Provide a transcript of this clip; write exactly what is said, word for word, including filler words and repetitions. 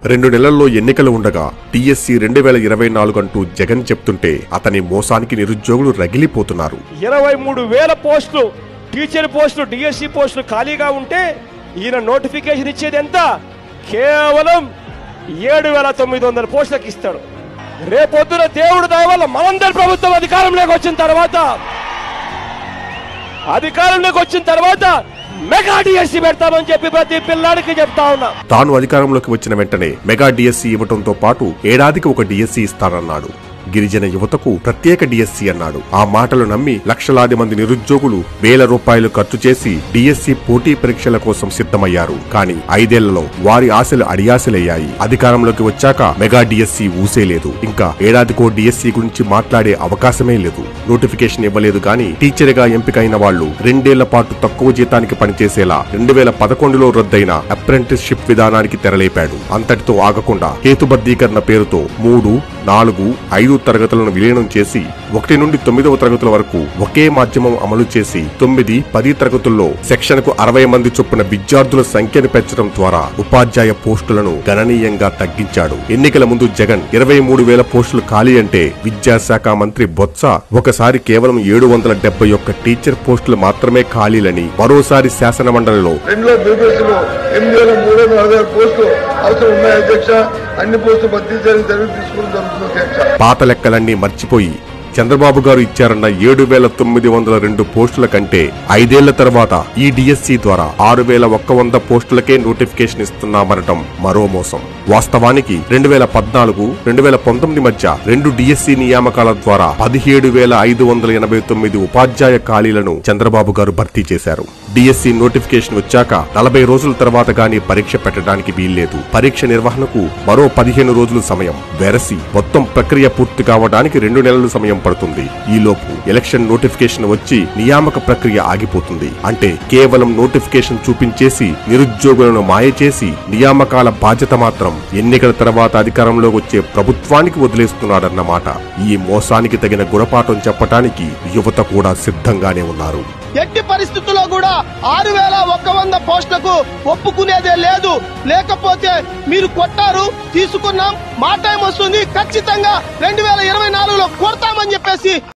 రెండు నెలల్లో ఎన్నికలు ఉండగా డిఎస్సి రెండు వేల ఇరవై నాలుగు అంటూ జగన్ చెప్తుంటే అతని మోసానికి నిరుద్యోగులు రగిలిపోతున్నారు. ఇరవై మూడు వేల పోస్టులు టీచర్ పోస్టులు డిఎస్సి పోస్టులు ఖాళీగా ఉంటే ఈయన నోటిఫికేషన్ ఇచ్చేది ఎంత? కేవలం ఏడు వేల తొమ్మిది వందల పోస్టులకు ఇస్తాడు. రేపొద్దున దేవుడు దయ వల్ల మనందరి ప్రభుత్వం అధికారంలోకి వచ్చిన తర్వాత అధికారంలోకి వచ్చిన తర్వాత మెగా డిఎస్సి పెడతామని చెప్పి ప్రతి పిల్లాడికి చెప్తా ఉన్నా. తాను అధికారంలోకి వచ్చిన వెంటనే మెగా డిఎస్సి ఇవ్వడంతో పాటు ఏడాదికి ఒక డిఎస్సి ఇస్తానన్నాడు. గిరిజన యువతకు ప్రత్యేక డిఎస్సి అన్నాడు. ఆ మాటలు నమ్మి లక్షలాది మంది నిరుద్యోగులు వేల రూపాయలు ఖర్చు చేసి డిఎస్సి పోటీ పరీక్షల కోసం సిద్ధమయ్యారు. కానీ ఐదేళ్లలో వారి ఆశలు అడియాసలయ్యాయి. అధికారంలోకి వచ్చాక మెగా డిఎస్సి ఊసేలేదు. ఇంకా ఏడాదికో డిఎస్సి గురించి మాట్లాడే అవకాశమే లేదు. నోటిఫికేషన్ ఇవ్వలేదు గాని టీచర్ గా ఎంపికైన వాళ్లు రెండేళ్ల పాటు తక్కువ జీతానికి పనిచేసేలా రెండు వేల పదకొండులో రద్దయిన అప్రెంటిస్షిప్ విధానానికి తెరలేపాడు. అంతటితో ఆగకుండా హేతుబద్ధీకరణ పేరుతో మూడు నాలుగు ఐదు తరగతులను విలీనం చేసి ఒకటి నుండి తొమ్మిదవ తరగతుల వరకు ఒకే మాధ్యమం అమలు చేసి తొమ్మిది పది తరగతుల్లో సెక్షన్ కు అరవై మంది చొప్పున విద్యార్థుల సంఖ్యను పెంచడం ద్వారా ఉపాధ్యాయ పోస్టులను గణనీయంగా తగ్గించాడు. ఎన్నికల ముందు జగన్ ఇరవై మూడు వేల పోస్టులు ఖాళీ అంటే విద్యాశాఖ మంత్రి బొత్స ఒకసారి కేవలం ఏడు వందల డెబ్బై ఒక్క టీచర్ పోస్టులు మాత్రమే ఖాళీలని మరోసారి శాసన మండలిలో పాత లెక్కలన్నీ మర్చిపోయి చంద్రబాబు గారు ఇచ్చారన్న ఏడు వేల తొమ్మిది వందల రెండు పోస్టుల కంటే ఐదేళ్ల తర్వాత ఈ డిఎస్సి ద్వారా ఆరు వేల ఒక్క వంద పోస్టులకే నోటిఫికేషన్ ఇస్తున్నామనటం మరో మోసం. వాస్తవానికి రెండు వేల పద్నాలుగు రెండు వేల పంతొమ్మిది మధ్య రెండు డిఎస్సి నియామకాల ద్వారా పదిహేడు వేల ఐదు వందల ఎనభై తొమ్మిది ఉపాధ్యాయ ఖాళీలను చంద్రబాబు గారు భర్తీ చేశారు. డిఎస్సి నోటిఫికేషన్ వచ్చాక నలభై రోజుల తర్వాత గానీ పరీక్ష పెట్టడానికి వీల్లేదు. పరీక్ష నిర్వహణకు మరో పదిహేను రోజులు సమయం వెరసి మొత్తం ప్రక్రియ పూర్తి కావడానికి రెండు నెలలు సమయం పడుతుంది. ఈలోపు ఎలక్షన్ నోటిఫికేషన్ వచ్చి నియామక ప్రక్రియ ఆగిపోతుంది. అంటే కేవలం నోటిఫికేషన్ చూపించేసి నిరుద్యోగులను మాయ చేసి నియామకాల బాధ్యత మాత్రం ఎన్నికల తర్వాత అధికారంలోకి వచ్చే ప్రభుత్వానికి వదిలేస్తున్నాడన్నమాట. ఈ మోసానికి తగిన గుణపాఠం చెప్పటానికి యువత కూడా సిద్ధంగానే ఉన్నారు. ఎట్టి పరిస్థితుల్లో కూడా ఆరు వేల ఒక్క వంద పోస్టులకు ఒప్పుకునేదే లేదు. లేకపోతే మీరు కొట్టారు, తీసుకున్నాం, మా టైం వస్తుంది, ఖచ్చితంగా రెండు వేల ఇరవై నాలుగులో కొడతామని చెప్పేసి